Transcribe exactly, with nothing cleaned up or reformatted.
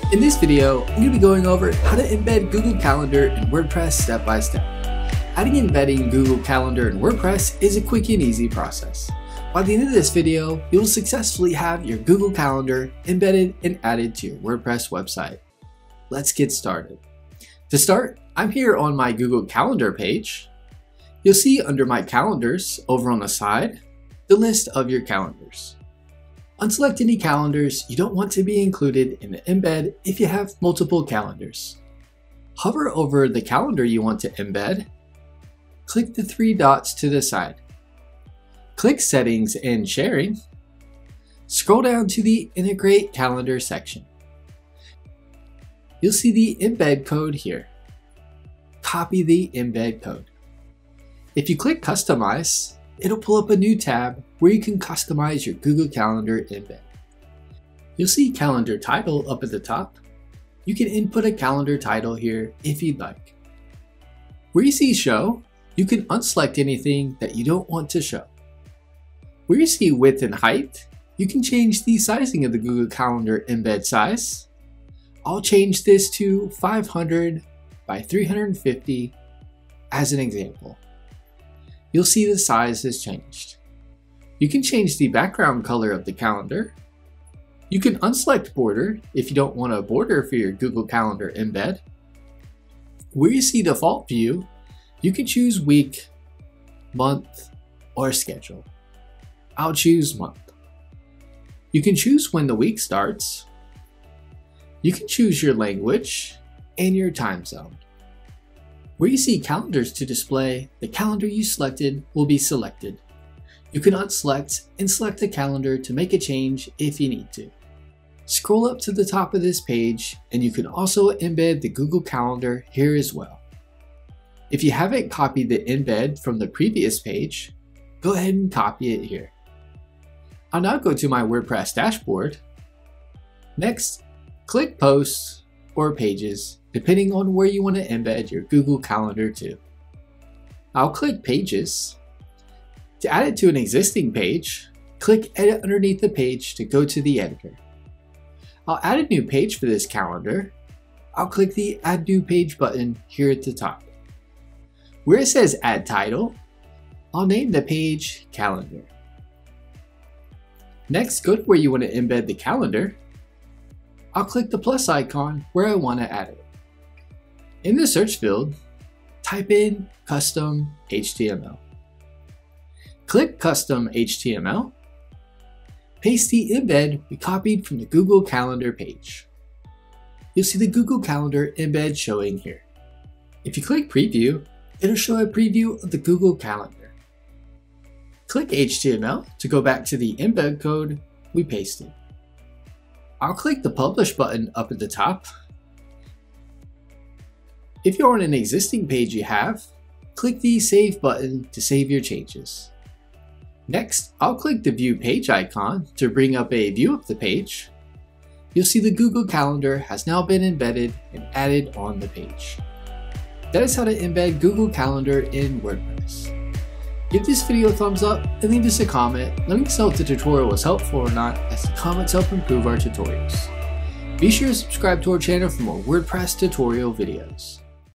In this video, I'm going to be going over how to embed Google Calendar in WordPress step by step. Adding and embedding Google Calendar in WordPress is a quick and easy process. By the end of this video, you'll successfully have your Google Calendar embedded and added to your WordPress website. Let's get started. To start, I'm here on my Google Calendar page. You'll see under my calendars over on the side, the list of your calendars. Unselect any calendars you don't want to be included in the embed if you have multiple calendars. Hover over the calendar you want to embed. Click the three dots to the side. Click Settings and Sharing. Scroll down to the Integrate Calendar section. You'll see the embed code here. Copy the embed code. If you click Customize, it'll pull up a new tab where you can customize your Google Calendar embed. You'll see Calendar Title up at the top. You can input a calendar title here if you'd like. Where you see Show, you can unselect anything that you don't want to show. Where you see Width and Height, you can change the sizing of the Google Calendar embed size. I'll change this to five hundred by three hundred fifty as an example. You'll see the size has changed. You can change the background color of the calendar. You can unselect border if you don't want a border for your Google Calendar embed. Where you see default view, you can choose week, month, or schedule. I'll choose month. You can choose when the week starts. You can choose your language and your time zone. Where you see calendars to display, the calendar you selected will be selected. You can unselect and select the calendar to make a change if you need to. Scroll up to the top of this page and you can also embed the Google Calendar here as well. If you haven't copied the embed from the previous page, go ahead and copy it here. I'll now go to my WordPress dashboard. Next, click Posts or Pages, depending on where you want to embed your Google Calendar to. I'll click Pages. To add it to an existing page, click Edit underneath the page to go to the editor. I'll add a new page for this calendar. I'll click the Add New Page button here at the top. Where it says Add Title, I'll name the page Calendar. Next, go to where you want to embed the calendar. I'll click the plus icon where I want to add it. In the search field, type in Custom H T M L. Click Custom H T M L. Paste the embed we copied from the Google Calendar page. You'll see the Google Calendar embed showing here. If you click Preview, it'll show a preview of the Google Calendar. Click H T M L to go back to the embed code we pasted. I'll click the Publish button up at the top. If you're on an existing page you have, click the Save button to save your changes. Next, I'll click the View Page icon to bring up a view of the page. You'll see the Google Calendar has now been embedded and added on the page. That is how to embed Google Calendar in WordPress. Give this video a thumbs up and leave us a comment letting us know if the tutorial was helpful or not, as the comments help improve our tutorials. Be sure to subscribe to our channel for more WordPress tutorial videos.